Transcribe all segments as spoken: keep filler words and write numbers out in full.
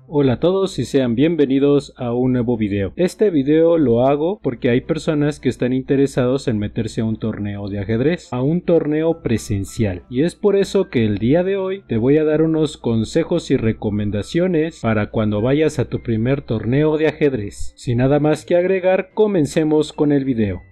Hola a todos y sean bienvenidos a un nuevo video. Este video lo hago porque hay personas que están interesados en meterse a un torneo de ajedrez, a un torneo presencial, y es por eso que el día de hoy te voy a dar unos consejos y recomendaciones para cuando vayas a tu primer torneo de ajedrez. Sin nada más que agregar, comencemos con el video.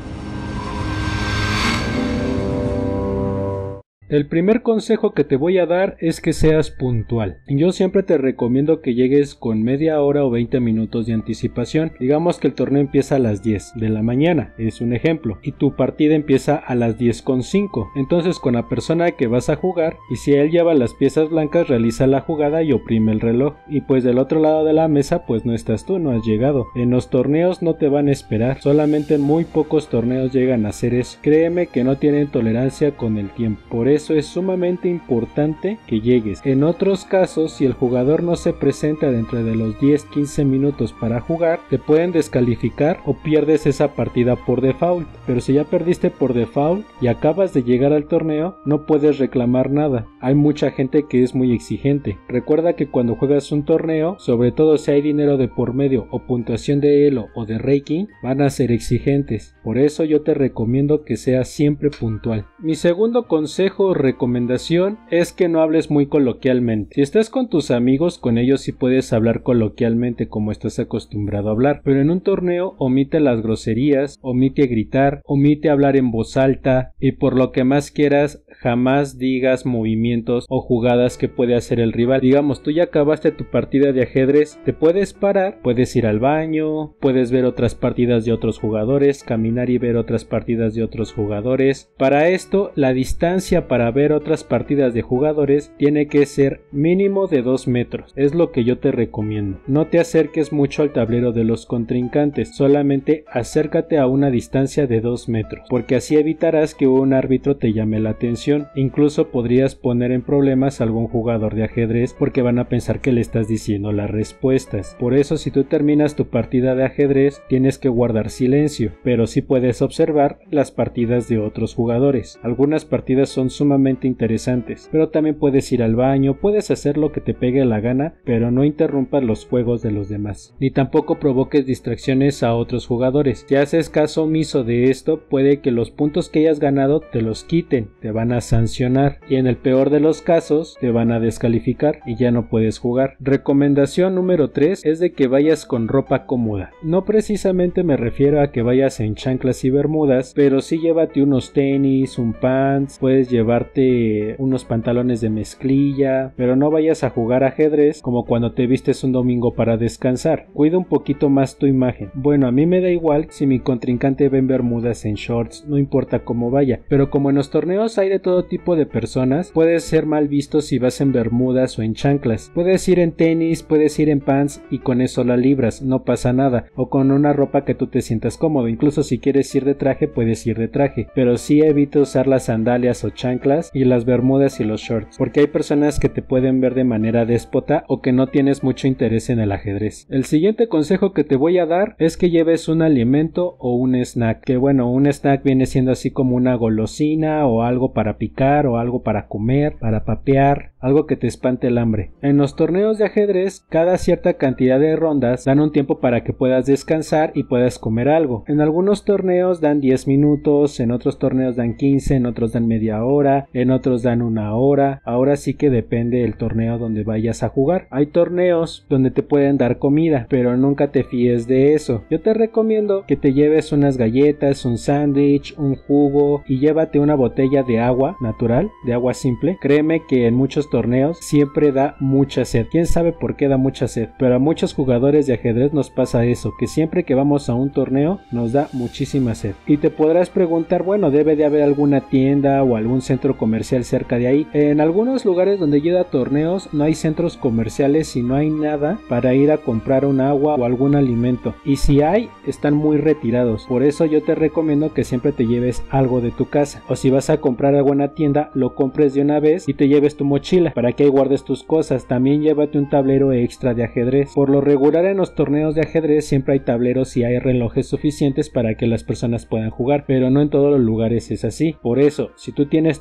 El primer consejo que te voy a dar es que seas puntual. Yo siempre te recomiendo que llegues con media hora o veinte minutos de anticipación. Digamos que el torneo empieza a las diez de la mañana, es un ejemplo, y tu partida empieza a las diez con cinco. Entonces con la persona que vas a jugar, y si él lleva las piezas blancas, realiza la jugada y oprime el reloj. Y pues del otro lado de la mesa pues no estás tú, no has llegado. En los torneos no te van a esperar, solamente en muy pocos torneos llegan a hacer eso. Créeme que no tienen tolerancia con el tiempo. Por eso Eso es sumamente importante que llegues. En otros casos, si el jugador no se presenta dentro de los diez a quince minutos para jugar, te pueden descalificar o pierdes esa partida por default. Pero si ya perdiste por default y acabas de llegar al torneo, no puedes reclamar nada. Hay mucha gente que es muy exigente. Recuerda que cuando juegas un torneo, sobre todo si hay dinero de por medio o puntuación de elo o de ranking, van a ser exigentes. Por eso yo te recomiendo que seas siempre puntual. Mi segundo consejo recomendación es que no hables muy coloquialmente. Si estás con tus amigos, con ellos sí puedes hablar coloquialmente como estás acostumbrado a hablar, pero en un torneo omite las groserías, omite gritar, omite hablar en voz alta y por lo que más quieras jamás digas movimientos o jugadas que puede hacer el rival. Digamos, tú ya acabaste tu partida de ajedrez, te puedes parar, puedes ir al baño, puedes ver otras partidas de otros jugadores, caminar y ver otras partidas de otros jugadores. Para esto, la distancia para ver otras partidas de jugadores tiene que ser mínimo de dos metros. Es lo que yo te recomiendo. No te acerques mucho al tablero de los contrincantes, solamente acércate a una distancia de dos metros, porque así evitarás que un árbitro te llame la atención. Incluso podrías poner en problemas a algún jugador de ajedrez porque van a pensar que le estás diciendo las respuestas. Por eso, si tú terminas tu partida de ajedrez, tienes que guardar silencio, pero sí puedes observar las partidas de otros jugadores. Algunas partidas son sumamente interesantes, pero también puedes ir al baño, puedes hacer lo que te pegue la gana, pero no interrumpas los juegos de los demás, ni tampoco provoques distracciones a otros jugadores. Si haces caso omiso de esto, puede que los puntos que hayas ganado te los quiten, te van a sancionar y en el peor de los casos te van a descalificar y ya no puedes jugar. Recomendación número tres es de que vayas con ropa cómoda. No precisamente me refiero a que vayas en chanclas y bermudas, pero sí llévate unos tenis, un pants, puedes llevarte unos pantalones de mezclilla, pero no vayas a jugar ajedrez como cuando te vistes un domingo para descansar. Cuida un poquito más tu imagen. Bueno, a mí me da igual si mi contrincante ve en bermudas, en shorts, no importa cómo vaya, pero como en los torneos hay de todo tipo de personas, puedes ser mal visto si vas en bermudas o en chanclas. Puedes ir en tenis, puedes ir en pants y con eso la libras, no pasa nada, o con una ropa que tú te sientas cómodo. Incluso si quieres ir de traje, puedes ir de traje, pero sí evita usar las sandalias o chanclas y las bermudas y los shorts, porque hay personas que te pueden ver de manera déspota o que no tienes mucho interés en el ajedrez. El siguiente consejo que te voy a dar es que lleves un alimento o un snack, que bueno, un snack viene siendo así como una golosina o algo para picar o algo para comer, para papear, algo que te espante el hambre. En los torneos de ajedrez, cada cierta cantidad de rondas dan un tiempo para que puedas descansar y puedas comer algo. En algunos torneos dan diez minutos, en otros torneos dan quince, en otros dan media hora, en otros dan una hora. Ahora sí que depende del torneo donde vayas a jugar. Hay torneos donde te pueden dar comida, pero nunca te fíes de eso. Yo te recomiendo que te lleves unas galletas, un sándwich, un jugo y llévate una botella de agua natural, de agua simple. Créeme que en muchos torneos siempre da mucha sed. Quién sabe por qué da mucha sed, pero a muchos jugadores de ajedrez nos pasa eso, que siempre que vamos a un torneo nos da muchísima sed. Y te podrás preguntar, bueno, debe de haber alguna tienda o algún centro comercial cerca de ahí. En algunos lugares donde yo he ido a torneos no hay centros comerciales y no hay nada para ir a comprar un agua o algún alimento, y si hay, están muy retirados. Por eso yo te recomiendo que siempre te lleves algo de tu casa, o si vas a comprar algo en la tienda, lo compres de una vez y te lleves tu mochila para que ahí guardes tus cosas. También llévate un tablero extra de ajedrez. Por lo regular en los torneos de ajedrez siempre hay tableros y hay relojes suficientes para que las personas puedan jugar, pero no en todos los lugares es así. Por eso, si tú tienes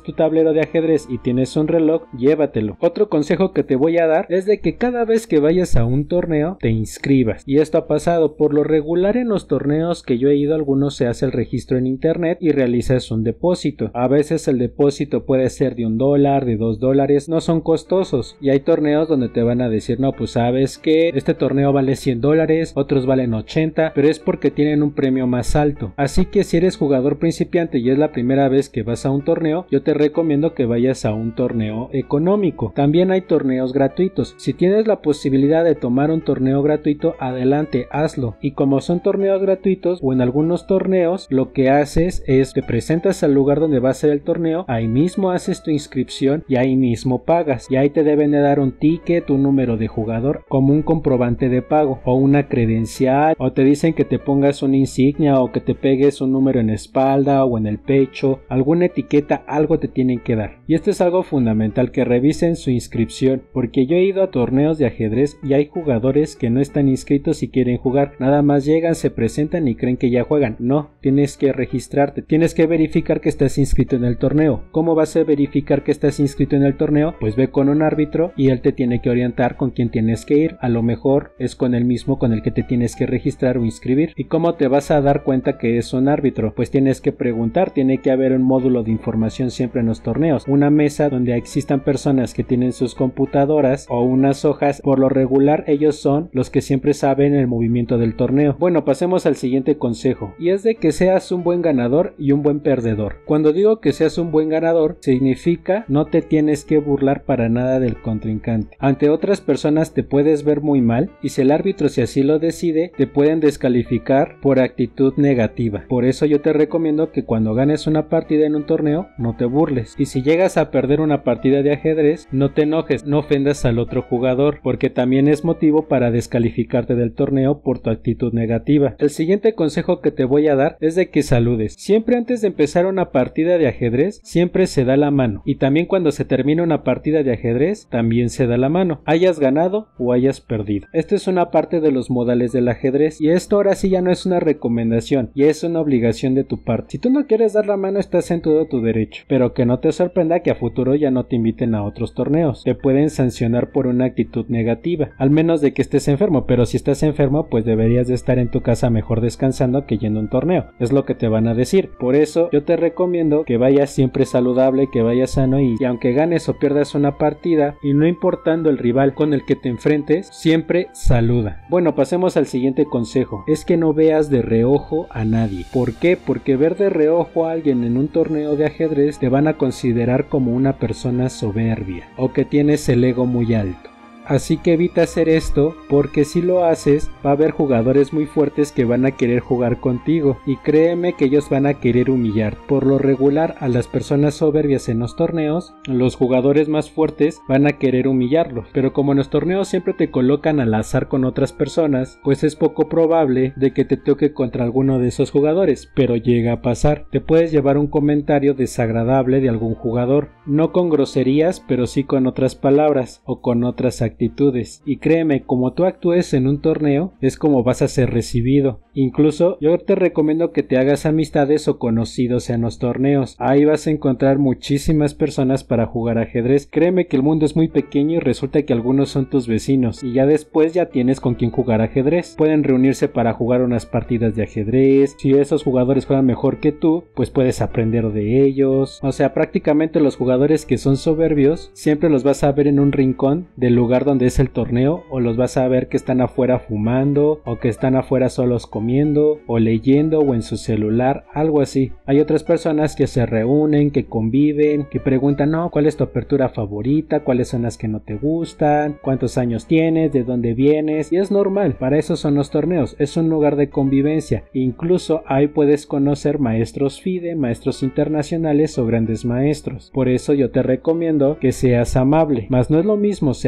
tu tablero de ajedrez y tienes un reloj, llévatelo. Otro consejo que te voy a dar es de que cada vez que vayas a un torneo te inscribas. Y esto ha pasado por lo regular en los torneos que yo he ido, algunos se hace el registro en internet y realizas un depósito. A veces el depósito puede ser de un dólar, de dos dólares, no son costosos. Y hay torneos donde te van a decir, no, pues sabes que este torneo vale cien dólares, otros valen ochenta, pero es porque tienen un premio más alto. Así que si eres jugador principiante y es la primera vez que vas a un torneo, yo te recomiendo que vayas a un torneo económico. También hay torneos gratuitos. Si tienes la posibilidad de tomar un torneo gratuito, adelante, hazlo. Y como son torneos gratuitos o en algunos torneos, lo que haces es te presentas al lugar donde va a ser el torneo, ahí mismo haces tu inscripción y ahí mismo pagas. Y ahí te deben de dar un ticket, un número de jugador como un comprobante de pago o una credencial, o te dicen que te pongas una insignia o que te pegues un número en la espalda o en el pecho, alguna etiqueta, algo te tienen que dar. Y esto es algo fundamental, que revisen su inscripción, porque yo he ido a torneos de ajedrez y hay jugadores que no están inscritos y quieren jugar, nada más llegan, se presentan y creen que ya juegan. No, tienes que registrarte, tienes que verificar que estás inscrito en el torneo. ¿Cómo vas a verificar que estás inscrito en el torneo? Pues ve con un árbitro y él te tiene que orientar con quién tienes que ir. A lo mejor es con el mismo con el que te tienes que registrar o inscribir. ¿Y cómo te vas a dar cuenta que es un árbitro? Pues tienes que preguntar, tiene que haber un módulo de información siempre en los torneos, una mesa donde existan personas que tienen sus computadoras o unas hojas. Por lo regular ellos son los que siempre saben el movimiento del torneo. Bueno, pasemos al siguiente consejo, y es de que seas un buen ganador y un buen perdedor. Cuando digo que seas un buen ganador, significa no te tienes que burlar para nada del contrincante. Ante otras personas te puedes ver muy mal, y si el árbitro, si así lo decide, te pueden descalificar por actitud negativa. Por eso yo te recomiendo que cuando ganes una partida en un torneo, no te burles. Y si llegas a perder una partida de ajedrez, no te enojes, no ofendas al otro jugador, porque también es motivo para descalificarte del torneo por tu actitud negativa. El siguiente consejo que te voy a dar es de que saludes. Siempre antes de empezar una partida de ajedrez, siempre se da la mano. Y también cuando se termina una partida de ajedrez, también se da la mano, hayas ganado o hayas perdido. Esto es una parte de los modales del ajedrez, y esto ahora sí ya no es una recomendación, y es una obligación de tu parte. Si tú no quieres dar la mano, estás en todo tu derecho, pero que no te sorprenda que a futuro ya no te inviten a otros torneos. Te pueden sancionar por una actitud negativa, al menos de que estés enfermo, pero si estás enfermo, pues deberías de estar en tu casa mejor descansando que yendo a un torneo, es lo que te van a decir. Por eso yo te recomiendo que vayas siempre saludable, que vayas sano, y, y aunque ganes o pierdas una partida, y no importando el rival con el que te enfrentes, siempre saluda. Bueno, pasemos al siguiente consejo, es que no veas de reojo a nadie. ¿Por qué? Porque ver de reojo a alguien en un torneo de ajedrez te van a considerar como una persona soberbia o que tienes el ego muy alto. Así que evita hacer esto, porque si lo haces va a haber jugadores muy fuertes que van a querer jugar contigo, y créeme que ellos van a querer humillar. Por lo regular, a las personas soberbias en los torneos, los jugadores más fuertes van a querer humillarlos, pero como en los torneos siempre te colocan al azar con otras personas, pues es poco probable de que te toque contra alguno de esos jugadores, pero llega a pasar. Te puedes llevar un comentario desagradable de algún jugador, no con groserías, pero sí con otras palabras o con otras actitudes. Actitudes. Y créeme, como tú actúes en un torneo, es como vas a ser recibido. Incluso yo te recomiendo que te hagas amistades o conocidos en los torneos. Ahí vas a encontrar muchísimas personas para jugar ajedrez. Créeme que el mundo es muy pequeño y resulta que algunos son tus vecinos, y ya después ya tienes con quien jugar ajedrez. Pueden reunirse para jugar unas partidas de ajedrez. Si esos jugadores juegan mejor que tú, pues puedes aprender de ellos. O sea, prácticamente los jugadores que son soberbios siempre los vas a ver en un rincón del lugar donde es el torneo, o los vas a ver que están afuera fumando, o que están afuera solos comiendo, o leyendo, o en su celular, algo así. Hay otras personas que se reúnen, que conviven, que preguntan, no, ¿cuál es tu apertura favorita? ¿Cuáles son las que no te gustan? ¿Cuántos años tienes? ¿De dónde vienes? Y es normal, para eso son los torneos, es un lugar de convivencia. Incluso ahí puedes conocer maestros FIDE, maestros internacionales o grandes maestros. Por eso yo te recomiendo que seas amable, mas no es lo mismo ser amable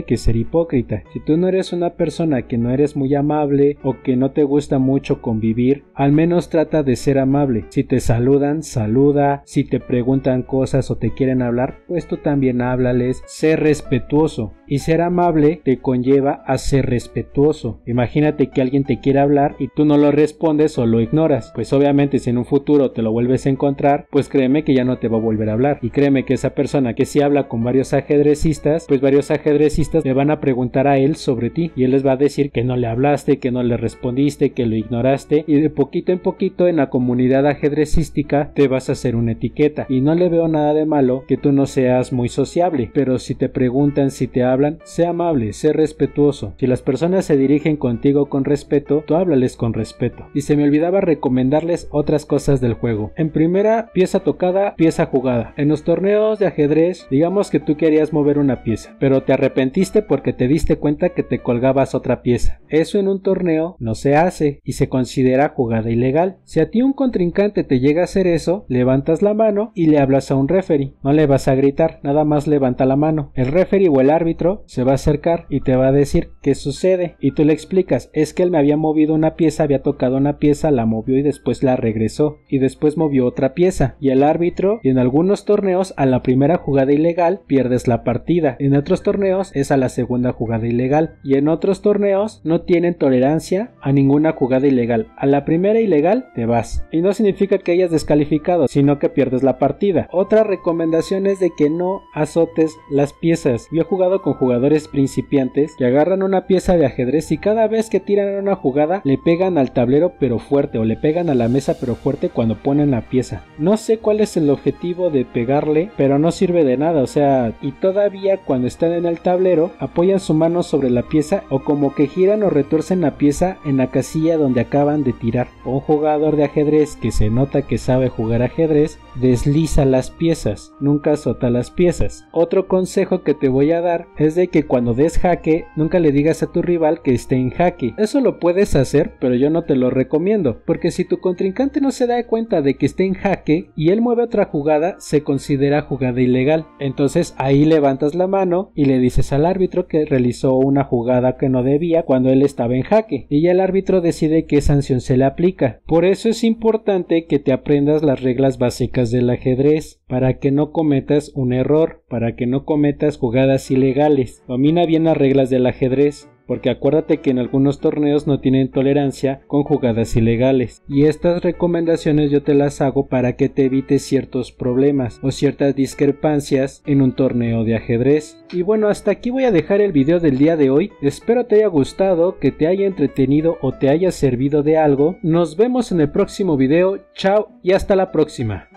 que ser hipócrita. Si tú no eres una persona que no eres muy amable o que no te gusta mucho convivir, al menos trata de ser amable. Si te saludan, saluda. Si te preguntan cosas o te quieren hablar, pues tú también háblales. Sé respetuoso. Y ser amable te conlleva a ser respetuoso. Imagínate que alguien te quiere hablar y tú no lo respondes o lo ignoras. Pues obviamente si en un futuro te lo vuelves a encontrar, pues créeme que ya no te va a volver a hablar. Y créeme que esa persona que si habla con varios ajedrecistas, pues varios ajedrecistas le van a preguntar a él sobre ti. Y él les va a decir que no le hablaste, que no le respondiste, que lo ignoraste. Y de poquito en poquito en la comunidad ajedrecística te vas a hacer una etiqueta. Y no le veo nada de malo que tú no seas muy sociable. Pero si te preguntan, si te hablan, hablan, sé amable, sé respetuoso. Si las personas se dirigen contigo con respeto, tú háblales con respeto. Y se me olvidaba recomendarles otras cosas del juego. En primera, pieza tocada, pieza jugada. En los torneos de ajedrez, digamos que tú querías mover una pieza, pero te arrepentiste porque te diste cuenta que te colgabas otra pieza. Eso en un torneo no se hace y se considera jugada ilegal. Si a ti un contrincante te llega a hacer eso, levantas la mano y le hablas a un referee. No le vas a gritar, nada más levanta la mano. El referee o el árbitro se va a acercar y te va a decir qué sucede y tú le explicas, es que él me había movido una pieza, había tocado una pieza, la movió y después la regresó y después movió otra pieza. Y el árbitro, y en algunos torneos a la primera jugada ilegal pierdes la partida, en otros torneos es a la segunda jugada ilegal y en otros torneos no tienen tolerancia a ninguna jugada ilegal. A la primera ilegal te vas y no significa que hayas descalificado, sino que pierdes la partida. Otra recomendación es de que no azotes las piezas. Yo he jugado con jugadores principiantes que agarran una pieza de ajedrez y cada vez que tiran una jugada le pegan al tablero pero fuerte o le pegan a la mesa pero fuerte cuando ponen la pieza. No sé cuál es el objetivo de pegarle, pero no sirve de nada, o sea, y todavía cuando están en el tablero apoyan su mano sobre la pieza o como que giran o retuercen la pieza en la casilla donde acaban de tirar. Un jugador de ajedrez que se nota que sabe jugar ajedrez desliza las piezas, nunca azota las piezas. Otro consejo que te voy a dar es de que cuando des jaque nunca le digas a tu rival que esté en jaque. Eso lo puedes hacer, pero yo no te lo recomiendo, porque si tu contrincante no se da cuenta de que esté en jaque y él mueve otra jugada, se considera jugada ilegal. Entonces ahí levantas la mano y le dices al árbitro que realizó una jugada que no debía cuando él estaba en jaque y ya el árbitro decide qué sanción se le aplica. Por eso es importante que te aprendas las reglas básicas del ajedrez para que no cometas un error, para que no cometas jugadas ilegales. Domina bien las reglas del ajedrez, porque acuérdate que en algunos torneos no tienen tolerancia con jugadas ilegales, y estas recomendaciones yo te las hago para que te evites ciertos problemas o ciertas discrepancias en un torneo de ajedrez. Y bueno, hasta aquí voy a dejar el video del día de hoy. Espero te haya gustado, que te haya entretenido o te haya servido de algo. Nos vemos en el próximo video. Chao y hasta la próxima.